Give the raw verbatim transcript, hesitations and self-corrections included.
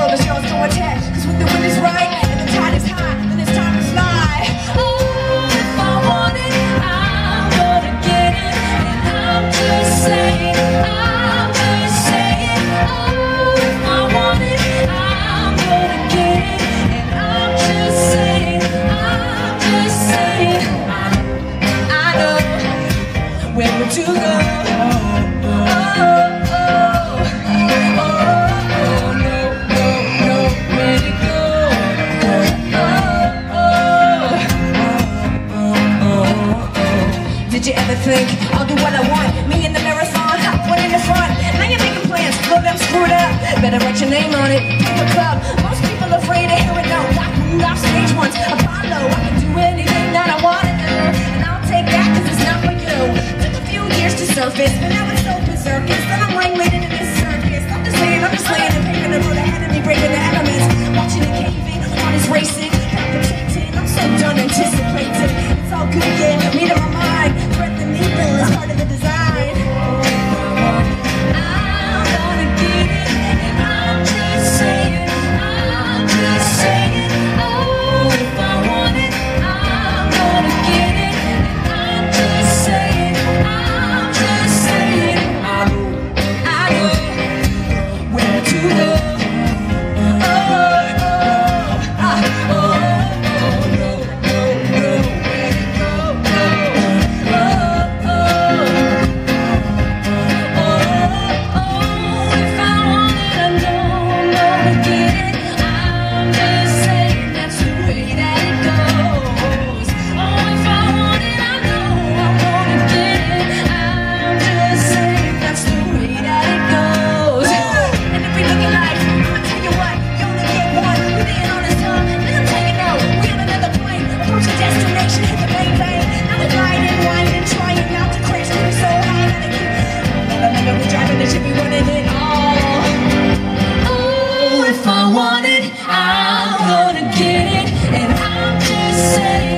world is yours to attack. Cause when the wind is right and the tide is high, then it's time to fly. Oh, if I want it, I'm gonna get it. And I'm just saying, I'm just saying. Oh, if I want it, I'm gonna get it. And I'm just saying, I'm just saying. I know where to go. Did you ever think, I'll do what I want? Me in the marathon, hot one in the front. Now you're making plans, well them screwed up. Better write your name on it, pick a club. Most people afraid of hearing no. Like Rudolph stage once, Apollo. I can do anything that I wanna do. And I'll take that cause it's not for you. Took a few years to surface, but now it's so berserkous. Then I'm ringleading in this circus. I'm just saying, I'm just laying and paving the road ahead of me, breaking the elements. Watching it caving, heart is racing, palpitating. I'm so done anticipating. It's all good again, me to my mind. Threat the needle is part of the design. I'm gonna get it, and I'm just saying, I'm just saying. Oh, if I want it, I'm gonna get it, and I'm just saying, I'm just saying. I know, I know where to go. Oh, oh, ah, oh. If I want it, I'm gonna get it, and I'm just saying.